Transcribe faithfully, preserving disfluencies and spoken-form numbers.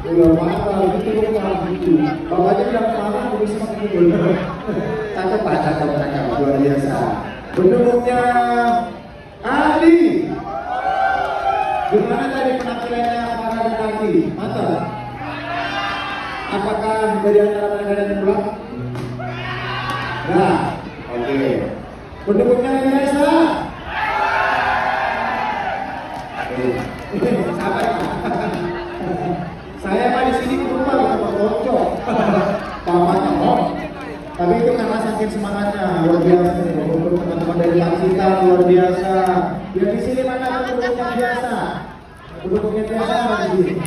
Udah mahal, itu kok mahal gitu. Bapaknya bilang mahal, tapi semakin bener. Cakep pak, cakep, cakep, luar biasa. Pendukungnya Ali. Gimana tadi penampilannya para tadi? Mantap. Apakah dari antara mereka yang pulang? Nah, oke. Okay. Pendukungnya Indonesia. Sampai saya mah di sini lupa sama kocok. Papanya oh. Tapi itu karena saking semangatnya luar biasa nih untuk teman-teman dari Laksita luar biasa. Yang di sini mana pendukungnya biasa? Pendukungnya biasa ada di sini.